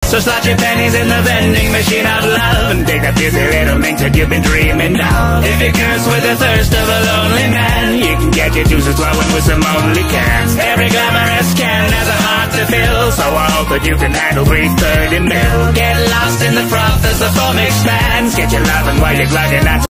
So slot your pennies in the vending machine of love and take that busy little mink that you've been dreaming of. If you curse with the thirst of a lonely man, you can get your juices flowing with some only cans. Every glamorous can has a heart to fill, so I hope that you can handle 330 mil. Get lost in the froth as the foam expands. Get your loving while you're gliding out.